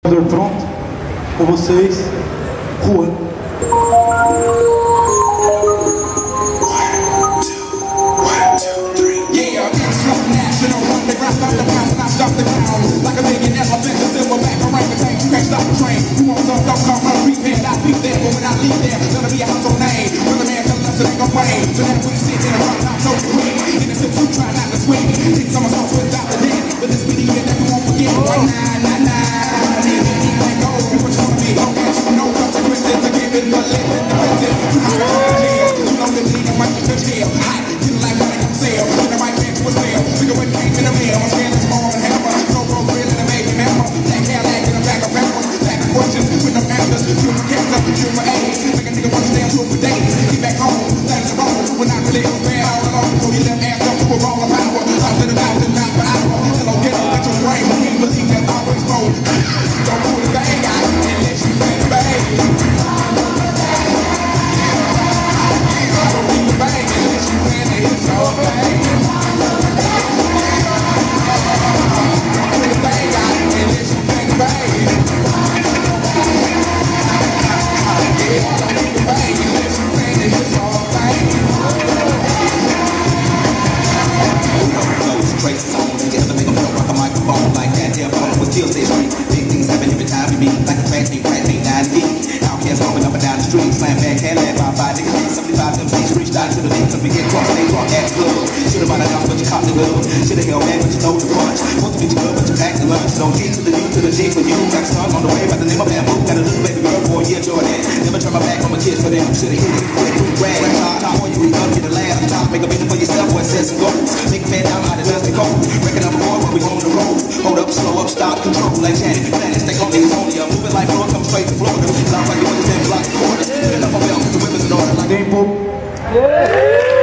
Pronto? Com vocês, Juan. Stop the ground like a million elephants, a silverback orangutan. You can't stop the train. You want some, don't come unprepared. I'll be there, but when I leave there, gonna be a household name. When the man telling us it ain't gonna rain, so that we sit in a rock top so quick. In the sips, you try not to swing. Think someone else without the net, but this video that you won't forget. Right now, let go. You what you wanna be, don't get you no consequences to give it, but living defensive. You know the jail, you know the bleeding right to touch hell. Hot, you like running on sale. In the right man to a sale. Figure what came in the mail. I'm scared it's more than hell. With no answers, human cancer, human AIDS. Make a nigga wanna stay on tour for days. Get back home, things are wrong. When I really was bad all along, so you left ass up to a roll of power. I've been 1,000 miles per hour. Hello, get up, let your brain. Can't believe that's always roll. Don't pull the bag out unless you play the bag. Don't leave the bag unless you plan to hit your bag. Don't pull the bag out unless you play the bag. Slam back, head led by 5 niggas, 75 them stage reached out to the niggas, we get cross, they rock ass club. Should've bought a house, but you caught the glove. Should've held back, but you told the punch. Want to be too good, but you packed the lunch. Don't G to the U to the J for you. Got a son on the way by the name of Bamboo. Got a little baby girl for a year, Jordan. Never turn my back on my kids for them. Should've hit it with a quick rag. Top on you, re-up, get a laugh. Top, make a vision for yourself, what says and goes. Make a man down out of dust and cold. Break it up more when we on the road. Hold up, slow up, stop, control. Like Janet, planets, they gon' niggas on ya. Moving like floor, come straight to Florida. Love like you understand, block the quarters. Put it up on belt, cause the women's in order like Tempo.